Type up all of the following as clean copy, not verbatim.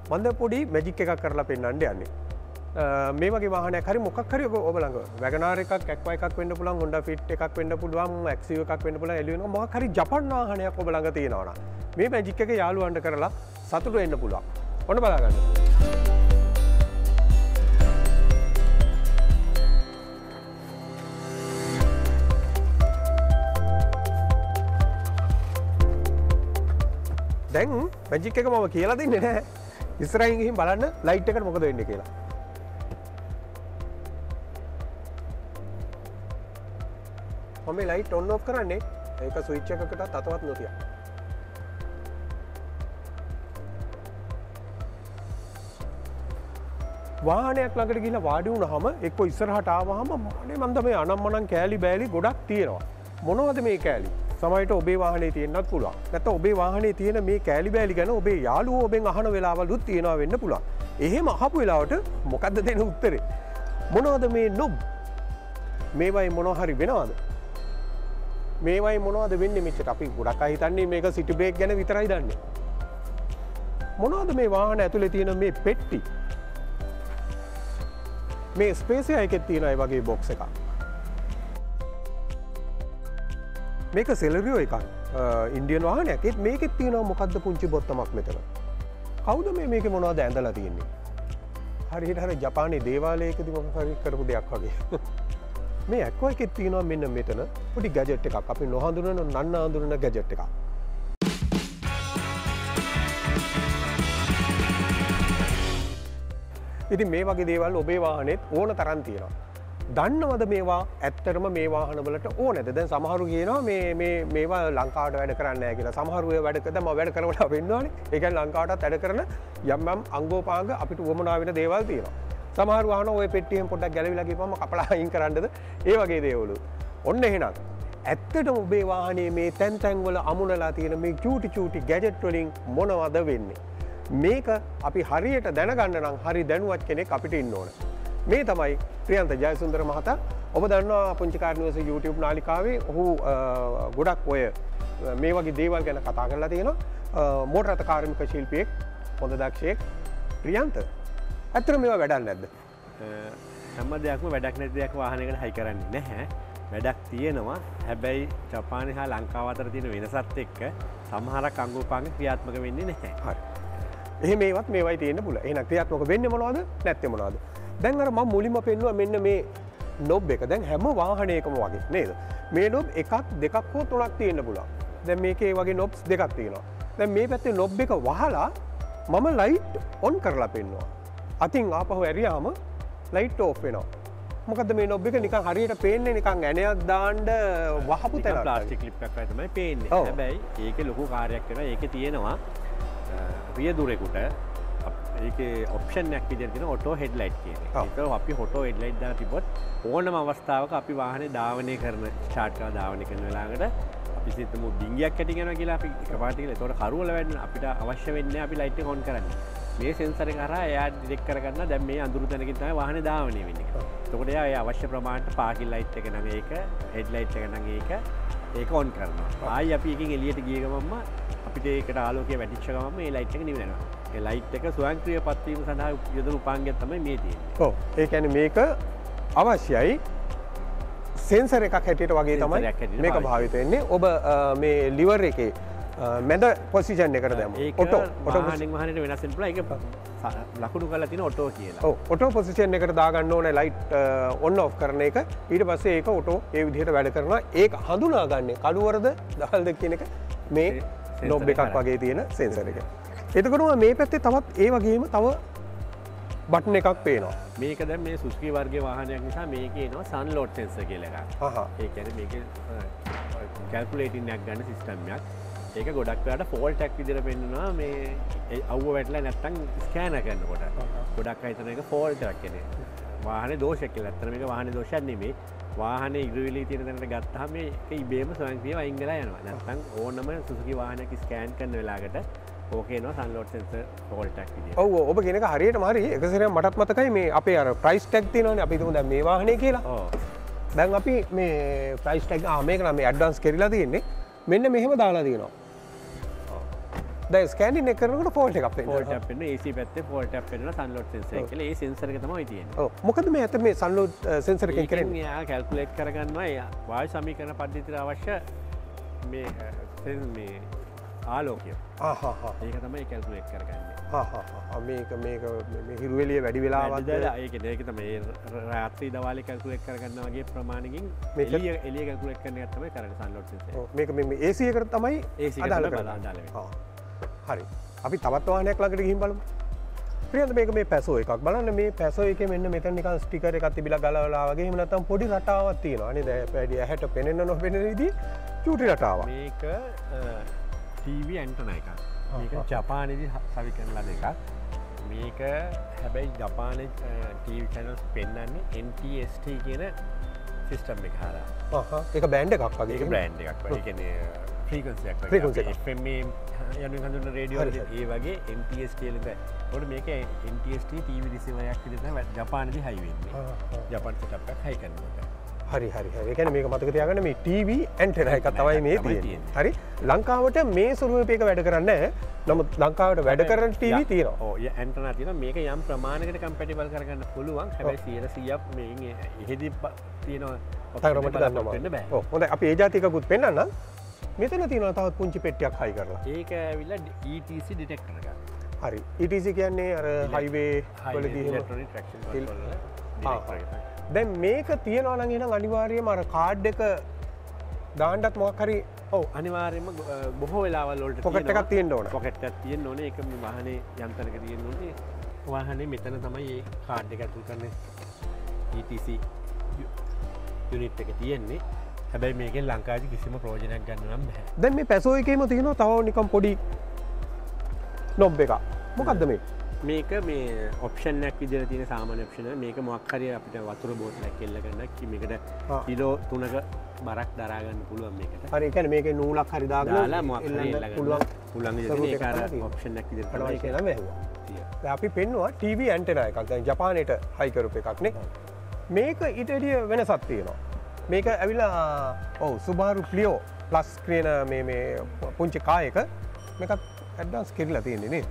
මම දැන් පොඩි මැජික් එකක් කරලා පෙන්නන්න යන්නේ. මේ වගේ වාහනයක් හරි මොකක් හරි ඔබ ළඟ වැගනාර් එකක් ඇක්වා එකක් වෙන්න පුළුවන් හොන්ඩා ෆිට් එකක් වෙන්න පුළුවන් ඇක්සියෝ එකක් වෙන්න පුළුවන් එළියෙන මොකක් හරි ජපන් වාහනයක් ඔබ ළඟ තියෙනවා නම් මේ මැජික් එක යාළුවන්ට කරලා සතුටු වෙන්න පුළුවන්. ඔන්න බලා ගන්න. දැන් මැජික් එක මම කියලා දෙන්නේ නැහැ. ඉස්සරහින් ගිහින් බලන්න ලයිට් එකට මොකද වෙන්නේ කියලා. මම ලයිට් ඔන් ඔෆ් කරන්නේ ඒක ස්විච් එකකට අතවත් නොතිය. වාහනයක් ළඟට ගිහිල්ලා වාඩි වුණාම එක්ක ඉස්සරහට ආවහම අනේ මන්ද මේ අනම්මනම් කෑලි බෑලි ගොඩක් තියෙනවා. මොනවද මේ කෑලි? සමහරවිට ඔබේ වාහනේ තියෙන්නත් පුළුවන්. නැත්නම් ඔබේ වාහනේ තියෙන මේ කෑලි බෑලි ගැන ඔබේ යාළුවෝ ඔබෙන් අහන වෙලාවලුත් තියෙනවා වෙන්න පුළුවන්. එහෙම අහපු වෙලාවට මොකද්ද දෙන උත්තරේ? මොනවද මේ නොබ්? මේවයි මොනවා හරි වෙනවද? මේවයි මොනවද වෙන්නේ මෙච්චර? අපි ගොඩක් අය හිතන්නේ මේක සිටි බ්‍රේක් ගැන විතරයි දන්නේ. මොනවද මේ වාහන ඇතුලේ තියෙන මේ පෙට්ටි? මේ ස්පේසියා එකේ තියෙන ඒ වගේ බොක්ස් එකක්. මේක සෙලරියෝ එකක්. ඉන්දියන් වාහනයක්. ඒත් මේකෙත් තියෙනවා මොකද්ද පුංචි බොත්තමක් මෙතන. කවුද මේකේ මොනවද ඇඳලා තියෙන්නේ? හරියට හරිය ජපානයේ දේවාලයකදී මොකක් හරි කරපු දෙයක් වගේ. මේ ඇක්වා එකෙත් තියෙනවා මෙන්න මෙතන පොඩි ගැජට් එකක්. අපි නොහඳුනන නන්න හඳුනන ගැජට් එකක්. ඉතින් මේ වගේ දේවල් ඔබේ වාහනේත් ඕන තරම් තියෙනවා. දන්නවද මේවා ඇත්තටම මේ වාහනවලට ඕනද? දැන් සමහරු කියනවා මේවා ලංකාවට වැඩ කරන්නේ නැහැ කියලා. සමහරු ඒවා වැඩ කරද්දී මම වැඩ කරවලා වෙන්නවනේ. ඒ කියන්නේ ලංකාවටත් වැඩ කරන යම් යම් අංගෝපාංග අපිට උවමනා වෙන දේවල් තියෙනවා. සමහර වාහන ඔය පෙට්ටියෙන් පොඩ්ඩක් ගැලවිලා ගිහම කපලා අයින් කරන්නද ඒ වගේ දේවලු. ඔන්න එහෙනම් ඇත්තටම ඔබේ වාහනේ මේ තැන් තැන් වල අමුණලා තියෙන මේ චූටි ගැජට් වලින් මොනවද වෙන්නේ? මේක අපි හරියට දැනගන්න නම් හරි දැනුවත් කෙනෙක් අපිට ඉන්න ඕන. මේ තමයි ප්‍රියන්ත ජයසුන්දර මහතා. ඔබ දන්නවා පුංචි කාර්නිවස YouTube නාලිකාවේ ඔහු ගොඩක් ඔය මේ වගේ දේවල් ගැන කතා කරලා තියෙනවා. මෝටර රථ කාර්මික ශිල්පියෙක්, හොඳ දක්ෂයෙක්. ප්‍රියන්ත ඇත්තටම මේවා වැඩක් නැද්ද? හැම දෙයක්ම වැඩක් නැති දෙයක් වාහනයකට හයි කරන්නේ නැහැ. වැඩක් තියෙනවා. හැබැයි ජපානය හා ලංකාව අතර තියෙන වෙනසත් එක්ක සමහරක් අංගෝපාංග ක්‍රියාත්මක වෙන්නේ නැහැ. හරි. එහෙම මේවත් මේවයි තියෙන්න පුළුවන්. එහෙනම් ක්‍රියාත්මක වෙන්නේ මොනවද? නැත්තේ මොනවද? දැන් අර මම මුලින්ම පෙන්නුවා මෙන්න මේ නොබ් එක. දැන් හැම වාහනයකම වගේ නේද? මේ නොබ් එකක් දෙකක් හෝ තුනක් තියෙන්න පුළුවන්. දැන් මේකේ වගේ නොබ්ස් දෙකක් තියෙනවා. දැන් මේ පැත්තේ නොබ් එක වහලා මම ලයිට් ඔන් කරලා පෙන්නුවා. අතින් ආපහු ඇරියාම ලයිට් ඕෆ් වෙනවා. මොකද මේ නොබ් එක නිකන් හරියට පේන්නේ නිකන් ඇණයක් දාන්න වහපු තැනක්. ප්ලාස්ටික් ක්ලිප් එකක් වගේ තමයි පේන්නේ. හැබැයි ඒකේ ලොකු කාර්යයක් වෙනවා. ඒකේ තියෙනවා රියදුරේකට ඒකේ ඔප්ෂන් එකක් විදිහට තියෙන ඔටෝ හෙඩ්ලයිට් කියන එක. ඒක අපි ඔටෝ හෙඩ්ලයිට් දාලා තිබ්බොත් ඕනම අවස්ථාවක අපි වාහනේ ධාවනය කරන ස්ටාර්ට් කරලා ධාවනය කරන වෙලාවකට අපි සිතමු ඩිංගියක් ඇති යනවා කියලා අපි එකපාරට කියලා ඒතකොට කරුවල වෙන්න අපිට අවශ්‍ය වෙන්නේ අපි ලයිට් එක ඔන් කරන්න. මේ සෙන්සර් එක හරහා එයා ඩිටෙක්ට් කරගන්න දැන් මේ අඳුරු තැනකින් තමයි වාහනේ ධාවනය වෙන්නේ. එතකොට එයා ඒ අවශ්‍ය ප්‍රමාණයට පාකින් ලයිට් එක නම් ඒක හෙඩ්ලයිට් එක නම් ඒක ඔන් කරනවා. ආයි අපි එකකින් එළියට ගිය ගමන්ම අපිට ඒකට ආලෝකය වැටිච්ච ගමන්ම මේ ලයිට් එක නිවෙනවා. ඒ ලයිට් එක ස්වයංක්‍රීය පත්වීම සඳහා යොදන උපාංගයක් තමයි මේ තියෙන්නේ. ඔව්. ඒ කියන්නේ මේක අවශ්‍යයි සෙන්සර් එකක් හැටියට වගේ තමයි මේක භාවිත වෙන්නේ. ඔබ මේ ලිවර් එකේ මැද පොසිෂන් එකට දැම්මොත් ඔටෝ වාහනෙන් වාහනේට වෙනස් වෙන්න පුළුවන්. ඒක ලකුණු කරලා තියෙන ඔටෝ කියලා. ඔව්. ඔටෝ පොසිෂන් එකට දාගන්න ඕනේ ලයිට් ඔන් ඔෆ් කරන එක. ඊට පස්සේ ඒක ඔටෝ ඒ විදිහට වැඩ කරනවා. ඒක හඳුනාගන්නේ කළුවරද දහල්ද කියන එක මේ නොබ් එකක් වගේ තියෙන සෙන්සර් එක. එතකොට මේ පැත්තේ තවත් ඒ වගේම තව බටන් එකක් පේනවා. මේක දැන් මේ සුසුකි වර්ගයේ වාහනයක් නිසා මේකේ එනවා සන් ලෝඩ් සෙන්සර් කියලා එකක්. ඒ කියන්නේ මේකේ කැල්කියුලේටින් එකක් ගන්න සිස්ටම් එකක්. ඒක ගොඩක් වෙලාවට ෆෝල්ට් එකක් විදිහට පෙන්නනවා මේ අවුව වැටලා නැත්තම් ස්කෑනර් කරනකොට. ගොඩක් අය හිතන එක ෆෝල්ට් එකක් කියන්නේ. වාහනේ දෝෂයක් කියලා. ඇත්තට මේක වාහනේ දෝෂයක් නෙමෙයි. වාහනේ ඉග්‍රිවිලි තියෙන තැනට ගත්තාම මේක ඉබේම ස්වයංක්‍රීයව අයින් වෙලා යනවා. නැත්තම් ඕනම සුසුකි වාහනයක් ස්කෑන් කරන වෙලාවකට ඕකේ නෝ සන්ලෝඩ් සෙන්සර් ෆෝල්ට් එකක් විදියට. ඔව් ඔබ කියන එක හරියටම හරි. එක සැරයක් මටත් මතකයි මේ අපේ අර ප්‍රයිස් ටැග් තියෙනවනේ. අපි හිතමු දැන් මේ වාහනේ කියලා. ඔව්. දැන් අපි මේ ප්‍රයිස් ටැග් මේක නම් මේ ඇඩ්වාන්ස් කරලා තියෙන්නේ. මෙන්න මෙහෙම දාලා තියෙනවා. දැන් ස්කෑනින් එක කරනකොට ෆෝල්ට් එකක් පේනවා. ෆෝල්ට් එකක් පේනවා. AC පැත්තේ ෆෝල්ට් එකක් පේනවා සන්ලෝඩ් සෙන්සර් එක කියලා. ඒ සෙන්සර් එක තමයි තියෙන්නේ. ඔව්. මොකද මේ ඇත්ත මේ සන්ලෝඩ් සෙන්සර් එකෙන් කරන්නේ? එයා කැල්කියුලේට් කරගන්නවා වායු සමීකරණ පද්ධතියට අවශ්‍ය මේ ආලෝකය. ඒක තමයි කැල්කියුලේට් කරගන්නේ. මේක හිරුවෙලිය වැඩි වෙලාවත් ඒක තමයි රාත්‍රී දවාලේ කැල්කියුලේට් කරගන්න වගේ ප්‍රමාණකින් එළිය කැල්කියුලේට් කරන එක තමයි කරන්නේ සන්ලෝඩ් සෙන්සර්. මේක මේ AC එකට තමයි අදාළ කරන්නේ. හරි. අපි තවත් වාහනයක් ළඟට ගිහින් බලමු. ප්‍රියන්ත මේක මේ පැසෝ එකක්. බලන්න මේ පැසෝ එකේ මෙන්න මෙතන නිකන් ස්ටිකර් එකක් තිබිලා ගලවලා වගේ එහෙම නැත්නම් පොඩි රටාවක් තියෙනවා නේද? වැඩි ඇහැට පෙනෙන්න නොපෙනෙන විදිහ චූටි රටාවක්. මේක TV ඇන්ටනා එකක්. මේක ජපානයේදී සවි කරන ලද එකක්. මේක හැබැයි ජපානයේ TV channels පෙන්වන්නේ NTST කියන සිස්ටම් එක හරහා. ඒක බෑන්ඩ් එකක් වගේ. ඒක බ්‍රෑන්ඩ් එකක් වගේ. ඒ කියන්නේ ෆ්‍රීකවන්සි එකක්. ෆ්‍රීකවන්සි එක. FM යනුවෙන් හඳුන්වන රේඩියෝ ඒ වගේ NTST වලින් ඒකට මේක NTST TV රිසීවර් එකක් විදිහට තමයි ජපානයේදී හයි වෙන්නේ. ජපාන් සෙටප් එකක් හයි කරනකොට. හරි. ඒ කියන්නේ මේක මතක තියාගන්න මේ TV ඇන්ටෙනා එක තමයි මේ තියෙන්නේ. හරි. ලංකාවට මේ ස්වරූපයක වැඩ කරන්නේ නැහැ. නමුත් ලංකාවට වැඩ කරන TV තියෙනවා. ඔව් ඇන්ටෙනා තියෙනවා. මේක යම් ප්‍රමාණයකට කම්පැටිබල් කරගන්න පුළුවන්. හැබැයි 100ක් මේකෙන් එහෙදි තියෙනවා. ඔතනකට ගන්න බෑ. ඔව් හොඳයි අපි ඒ જાතිකකුත් පෙන්නන්න. මෙතන තියෙනවා තවත් පුංචි පෙට්ටියක් හයි කරලා. ඒක ඇවිල්ලා ETC ඩිටෙක්ටර් එකක්. හරි. ETC කියන්නේ අර හයිවේ වලදී ඉලෙක්ට්‍රොනික ට්‍රැක්ෂන් කන්ට්‍රෝලර් ඩිටෙක්ටර් එක. දැන් මේක තියෙනවා නම් එහෙනම් අනිවාර්යයෙන්ම අර කාඩ් එක දාන්නත් මොකක් හරි ඔව් අනිවාර්යයෙන්ම බොහෝ වෙලාවල් වලට පොකට් එකක් තියෙන්න ඕන. පොකට් එකක් තියෙන්න ඕනේ. ඒක මේ වාහනේ යන්ත්‍රයක තියෙන්න ඕනේ. වාහනේ මෙතන තමයි මේ කාඩ් එක ඇතුල් කරන්නේ ETC යුනිට් එක තියෙන්නේ. හැබැයි මේකෙන් ලංකාවේ කිසිම ප්‍රයෝජනයක් ගන්න නම් බෑ. දැන් මේ පැසෝ එකේම තියෙනවා තව නිකන් පොඩි නොබ් එකක්. මොකද්ද මේ? මේක මේ ඔප්ෂන් එකක් විදිහට තියෙන සාමාන්‍ය ඔප්ෂන් එක. මේක මොකක් හරි අපිට වතුර බෝතලයක් එල්ල ගන්න මේකට කිලෝ 3ක බරක් දරා ගන්න පුළුවන් මේකට. හරි. ඒ කියන්නේ මේකේ නූලක් හරි දාලා මොකක් හරි එල්ල ගන්න පුළුවන් විදිහට ඒක අර ඔප්ෂන් එකක් විදිහට තමයි ඒක නම ඇහුවා. දැන් අපි පෙන්නවා TV ඇන්ටෙනා එකක්. දැන් ජපානයේට හයි කරපු එකක් නේ. මේක ඊට එළිය වෙනසක් තියෙනවා. මේක ඇවිල්ලා ඔව් Subaru Clio Plus කියන මේ පුංචි කාර් එක මේකත් ඇඩ්වාන්ස් කරලා තියෙන්නේ නේද?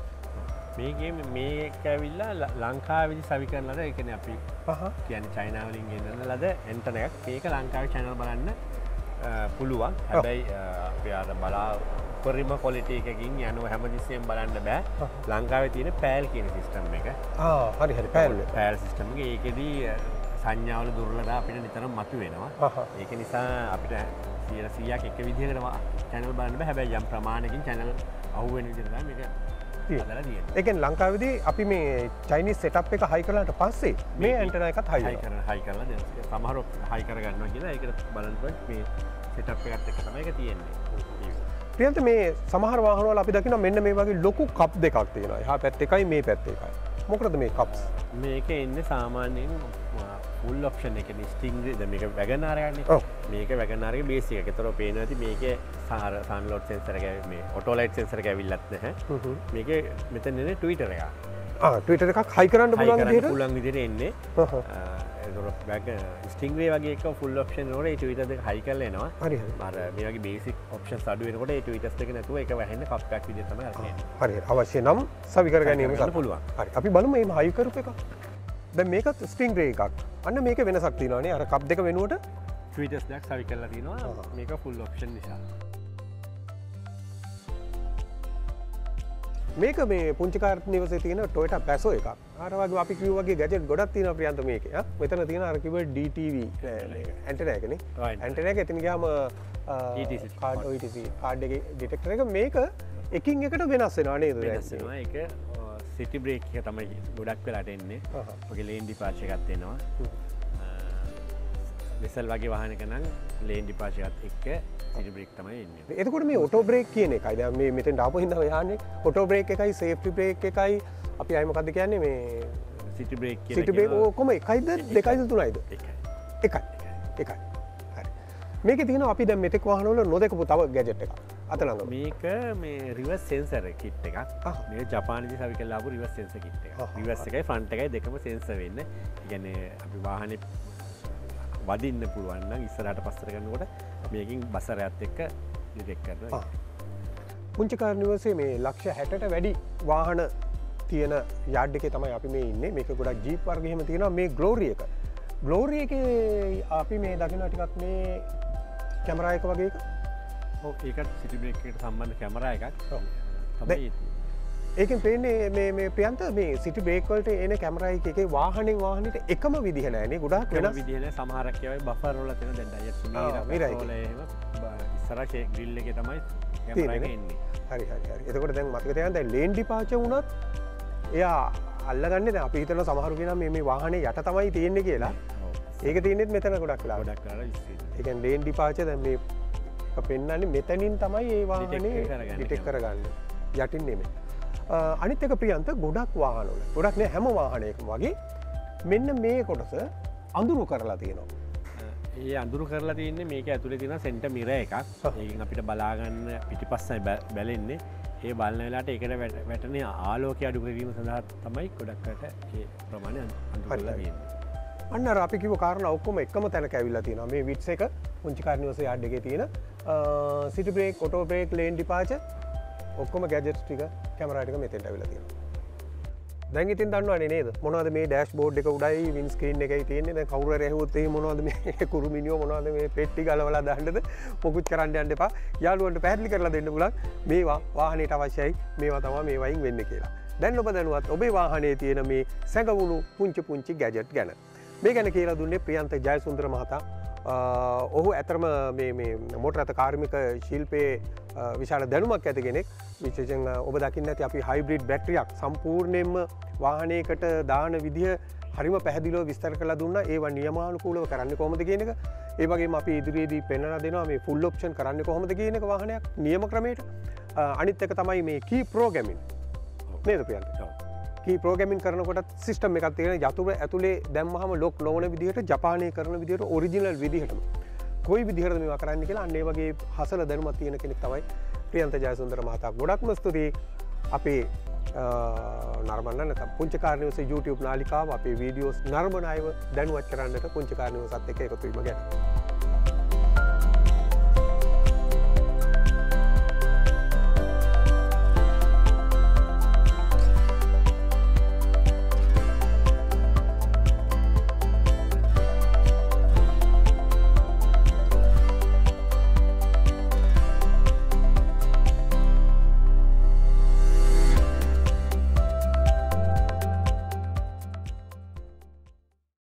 මේක ඇවිල්ලා ලංකාවේදී සවි කරන ලද ඒ කියන්නේ අපි කියන්නේ චයිනා වලින් ගෙන්නන ලද ඇන්ටන එකක්. මේක ලංකාවේ channel බලන්න පුළුවන්. හැබැයි අපි අර උපරිම ක්වොලිටි එකකින් යනවා හැමතිස්සෙම බලන්න බෑ. ලංකාවේ තියෙන PAL කියන සිස්ටම් එක. හරි PAL සිස්ටම් එක. ඒකෙදී සංඥාවල දුර්වලතා අපිට නිතරම මතුවෙනවා. ඒක නිසා අපිට 100ක් එක විදිහකට channel බලන්න බෑ. හැබැයි යම් ප්‍රමාණයකින් channel අහුවෙන විදිහට තමයි මේක හදලා තියෙන්නේ. ඒ කියන්නේ ලංකාවේදී අපි මේ චයිනීස් සෙටප් එක හයි කරලාට පස්සේ මේ ඇන්ටෙනා එකත් හයි කරලා දැන් සමහරව හයි කර ගන්නවා කියලා ඒකට බලනකොට මේ සෙටප් එකත් එක්ක තමයි ඒක තියෙන්නේ. ප්‍රියන්ත මේ සමහර වාහනවල අපි දකිනවා මෙන්න මේ වගේ ලොකු කප් දෙකක් තියෙනවා. එහා පැත්තේ එකයි මේ පැත්තේ එකයි. මොකටද මේ කප්ස්? මේක එන්නේ සාමාන්‍යයෙන් ෆුල් ඔප්ෂන් එක ස්ටිංග් දැන් මේක වැගනාර යන්නේ. මේක වැගනාරගේ බේසික් එක. ඒතරෝ පේනවා ඇති මේකේ සන්ලෝඩ් සෙන්සර් එක මේ ඔටෝ ලයිට් සෙන්සර් එක ඇවිල්ලත් නැහැ. මේකේ මෙතන එන්නේ ට්විටර් එකක්. ට්විටර් එකක් හයි කරන්න පුළුවන් විදිහට එන්නේ. ස්ටිංග්‍රේ වගේ එක ෆුල් ඔප්ෂන් වල ඒ ට්විටර් දෙක හයි කරලා එනවා. හරි. අර මේ වගේ බේසික් ඔප්ෂන්ස් අඩු වෙනකොට ඒ ට්විටර්ස් දෙක නැතුව ඒක වැහෙන්න කප් එකක් විදිහට තමයි අරගෙන එන්නේ. හරි. අවශ්‍ය නම් සවි කර ගැනීම පුළුවන්. හරි. අපි බලමු මේ හයි කරපු එක. දැන් මේකත් ස්ටිංග්‍රේ එකක්. අන්න මේක වෙනසක් තියෙනවානේ. අර කප් දෙක වෙනුවට ට්විටර්ස් දෙකක් සවි කරලා තියෙනවා. මේක ෆුල් ඔප්ෂන් නිසා. මේක මේ පුංචි කාර් නිවසේ තියෙන Toyota Passo එකක්. අර වගේ අපි කිව්ව වගේ ගැජට් ගොඩක් තියෙනවා ප්‍රියන්ත මේකේ. මෙතන තියෙන අර කිව්ව DTV ඇන්ටෙනා එකනේ. ඇන්ටෙනා එක එතන ගියාම ETC කාඩ් එකේ ඩිටෙක්ටර් එක මේක එකින් එකට වෙනස් වෙනවා නේද? වෙනස් වෙනවා. ඒක සිටි බ්‍රේක් එක තමයි ගොඩක් වෙලාට එන්නේ. ඔගේ ලේන් ඩිපාර්චර් එකක් දෙනවා. වෙසල් වගේ වාහනයක නම් ලේන් ඩිපාර්චර් එකත් එක්ක සිටි බ්‍රේක් තමයි එන්නේ. එතකොට මේ ඔටෝ බ්‍රේක් කියන එකයි දැන් මේ මෙතෙන් ආපු හින්දා යහන්නේ ඔටෝ බ්‍රේක් එකයි සේෆ්ටි බ්‍රේක් එකයි අපි ආයේ මොකද්ද කියන්නේ මේ සිටි බ්‍රේක් කියන සිටි බ්‍රේක් ඔක්කොම එකයිද දෙකයිද තුනයිද? එකයි. හරි. මේකේ තියෙනවා අපි දැන් මෙතෙක් වාහනවල නොදකපු තව ගැජට් එකක්. අත ළඟ. මේක මේ රිවර්ස් සෙන්සර් කිට් එකක්. මේක ජපානයේදී සවි කරලා ආපු රිවර්ස් සෙන්සර් කිට් එකක්. රිවර්ස් එකයි ෆ්‍රන්ට් එකයි දෙකම සෙන්සර් වෙන්නේ. ඒ කියන්නේ අපි වාහනේ වදින්න පුළුවන් නම් ඉස්සරහට පස්සට ගන්නකොට මේකින් බසරයත් එක්ක ඩිටෙක්ට් කරනවා. පුංචිකාරනිවසේ මේ ලක්ෂ 60ට වැඩි වාහන තියෙන යාඩ් එකේ තමයි අපි මේ ඉන්නේ. මේක ගොඩක් ජීප් වර්ග එහෙම තියෙනවා. මේ ග්ලෝරි එක. ග්ලෝරි එකේ අපි මේ දකින්න ටිකක් මේ කැමරා එක වගේ එක. ඔව් ඒකට සිටි බ්‍රේක් එකට සම්බන්ධ කැමරා එකක්. තමයි ඒකෙන් පේන්නේ මේ ප්‍රියන්ත මේ සිටි බ්‍රේක් වලට එන කැමරා එකේ වාහනේ වාහනෙට එකම විදිහ නෑනේ. ගොඩාක් වෙනස් විදිහ නෑ. සමහරක් ඒවායි බෆර් වල තියෙන දැන් ඩයට් මීරා එහෙම ඉස්සරහ ග්‍රිල් එකේ තමයි කැමරා එක එන්නේ. හරි හරි හරි. එතකොට දැන් මතක තියාගන්න දැන් ලේන් ඩිපාචර් වුණත් එයා අල්ලගන්නේ දැන් අපි හිතන සමහරු කියනවා මේ වාහනේ යට තමයි තියෙන්නේ කියලා. ඒක තියෙන්නේත් මෙතන ගොඩක් වෙලා. ගොඩක් වෙලා ඉස්සෙල්ලා. ඒ කියන්නේ ලේන් ඩිපාචර් දැන් මේ පෙන්නන්නේ මෙතනින් තමයි ඒ වාහනේ ඩිටෙක්ට් කරගන්නේ. යටින් නෙමෙයි. අනිත් එක ප්‍රියන්ත ගොඩක් වාහනවල. ගොඩක් නෑ හැම වාහනයකම වගේ මෙන්න මේ කොටස අඳුරු කරලා තියෙනවා. ඒ අඳුරු කරලා තියන්නේ මේක ඇතුළේ තියෙන සෙන්ටර් මිරර් එකක්. ඒකෙන් අපිට බලාගන්න පිටිපස්සයි බැලෙන්නේ. ඒ බලන වෙලාවට ඒකට වැටෙන ආලෝකය අඩු කිරීම සඳහා තමයි ගොඩක්කට ඒ ප්‍රමාණය අඳුරු කරලා තියෙන්නේ. අන්න අර අපි කිව්ව කාරණා ඔක්කොම එකම තැනක ඇවිල්ලා තියෙනවා. මේ විට්ස් එක පුංචි කාර්නිවසේ යාඩ් එකේ තියෙන city brake, auto brake, lane departure ඔක්කොම ගැජට්ස් ටික කැමරා ටික මෙතෙන්ට ඇවිල්ලා තියෙනවා. දැන් ඉතින් දන්නවනේ නේද මොනවද මේ ඩෑෂ්බෝඩ් එක උඩයි වින් ස්ක්‍රීන් එකයි තියෙන්නේ. දැන් කවුරු හරි ඇහුවොත් එහෙම මොනවද මේ කුරුමිනියෝ මොනවද මේ පෙට්ටි ගලවලා දාන්නද මොකුත් කරන්න යන්න එපා. යාළුවන්ට පැහැදිලි කරලා දෙන්න පුළුවන් මේවා වාහනේට අවශ්‍යයි මේවා තමයි මේ වයින් වෙන්නේ කියලා. දැන් ඔබ දැනුවත් ඔබේ වාහනේ තියෙන මේ සැඟවුණු පුංචි ගැජට් ගැන. මේ ගැන කියලා දුන්නේ ප්‍රියන්ත ජයසුන්දර මහතා. ඔහු ඇතරම මේ මෝටර රථ කාර්මික ශිල්පයේ විශාල දැනුමක් ඇති කෙනෙක්. විශේෂයෙන් ඔබ දකින්න ඇති අපි හයිබ්‍රිඩ් බැටරියක් සම්පූර්ණයෙන්ම වාහනයකට දාන විදිහ හරිම පැහැදිලිව විස්තර කරලා දුන්නා. ඒවා නියමානුකූලව කරන්නේ කොහොමද කියන එක. ඒ වගේම අපි ඉදිරියේදී පෙන්වලා දෙනවා මේ ෆුල් ඔප්ෂන් කරන්නේ කොහොමද කියන එක වාහනයක් නියම ක්‍රමයට. අනිත් එක තමයි මේ කී ප්‍රෝග්‍රෑමින්. නේද ප්‍රියන්ත? කී ප්‍රෝග්‍රෑමින් කරනකොට සිස්ටම් එකක් තියෙන යතුරු ඇතුලේ දැම්මහම ලොක් නොවන විදිහට ජපානයේ කරන විදිහට ඔරිජිනල් විදිහටම කොයි විදිහටද මේවා කරන්නේ කියලා අන්න ඒ වගේ හසල දැනුමක් තියෙන කෙනෙක් තමයි ප්‍රියන්ත ජයසුන්දර මහතා. ගොඩක්ම ස්තුතියි අපේ නරඹන්න නැත්නම් පුංචි කාර්නිවසේ YouTube නාලිකාව අපේ වීඩියෝස් නරඹන අයව දැනුවත් කරන්නට පුංචි කාර්නිවසත් එක්ක එකතු වීම ගැන.